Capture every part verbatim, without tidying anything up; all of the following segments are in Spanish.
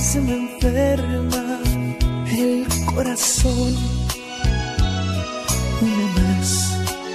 se me enferma el corazón. Una más,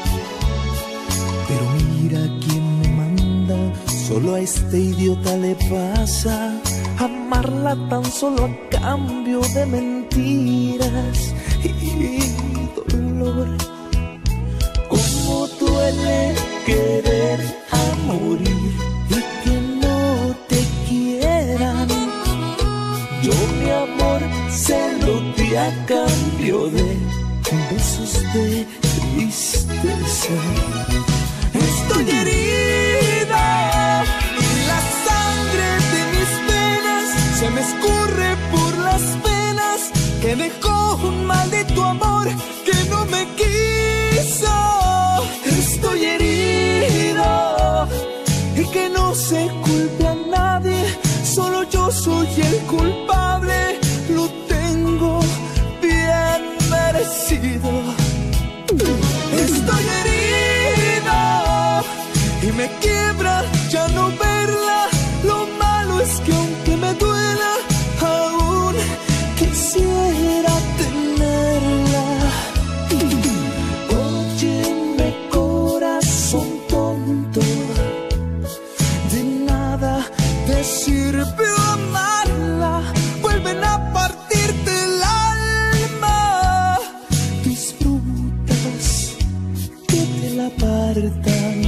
pero mira quién me manda. Solo a este idiota le pasa amarla tan solo a cambio de mentiras y dolor. Cómo duele querer a morir y que no te quieran. Yo mi amor se lo di a cambio de besos de tristeza. Estoy herida y la sangre de mis venas se me escurre por las venas que dejó un maldito amor que no me quiso. Estoy herido y que no se culpe a nadie, solo yo soy el culpable, lo tengo bien merecido. Estoy herido y me quiebra ya no verla. Lo malo es que aunque me duela, aún quisiera tenerla. Óyeme, corazón tonto, de nada te sirve amarla. Vuelven a partirte el alma. Disfrutas que te la partan.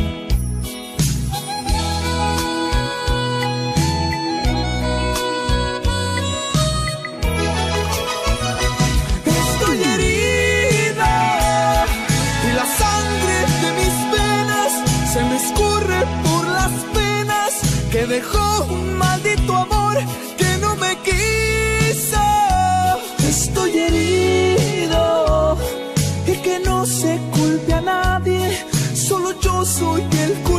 Estoy herida y la sangre de mis venas se me escurre por las venas que dejó un maldito amor que no me quiso. Estoy herido y que no se culpe a nadie, solo yo soy el culpable.